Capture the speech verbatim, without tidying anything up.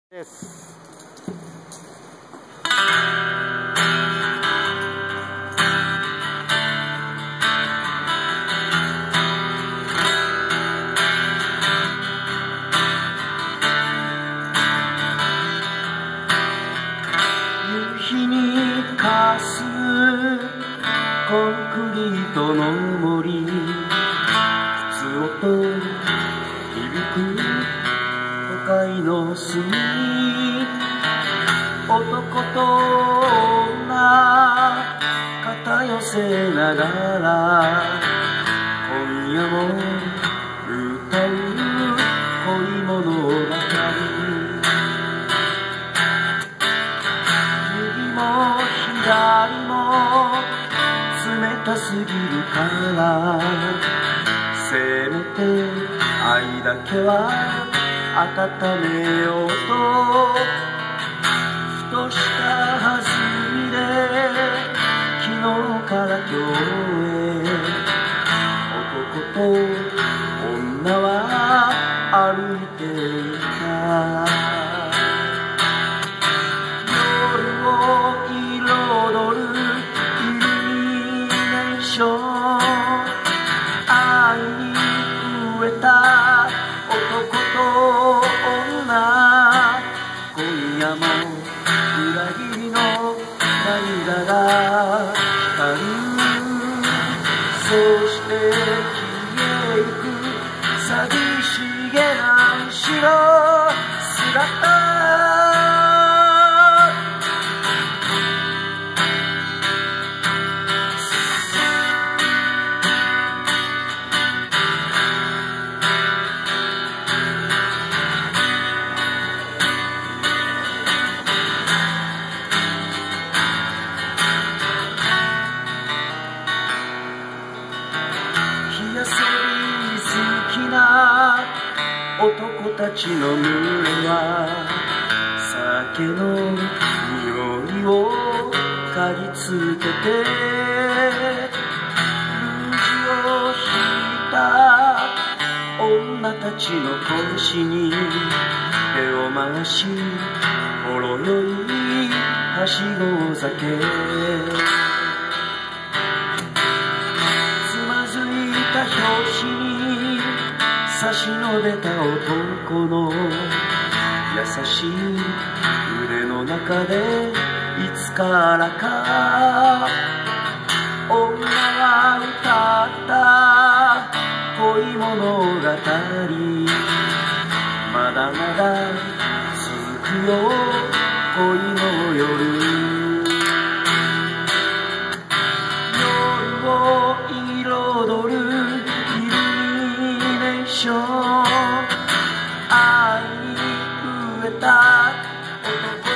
です。 夕日にかすコンクリートの森、ふつおと響く都会の隅、男と女肩寄せながら今夜も歌う恋物語、右も左も冷たすぎるからせめて愛だけは温めようと、ふとした弾みで昨日から今日へ男と女は歩いていた。夜を彩るイルミネーション、愛に飢えた男と女、今夜も裏切りの涙が光る。そして消えゆく寂しげな後ろ姿、火遊び好きな男たちの群れは酒の匂いを嗅ぎつけて、ルージを引いた女たちの腰に手を回し、ほろ酔いはしご酒、拍子に差し伸べた男の優しい腕の中でいつからか女は歌った恋物語、まだまだ続くよ恋の夜、夜を彩る愛に飢えた男